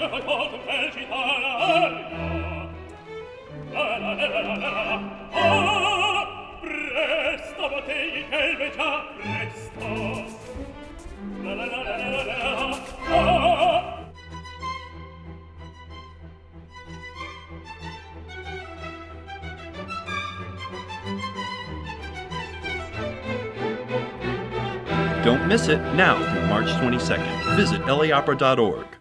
Don't miss it now through March 22nd. Visit laopera.org.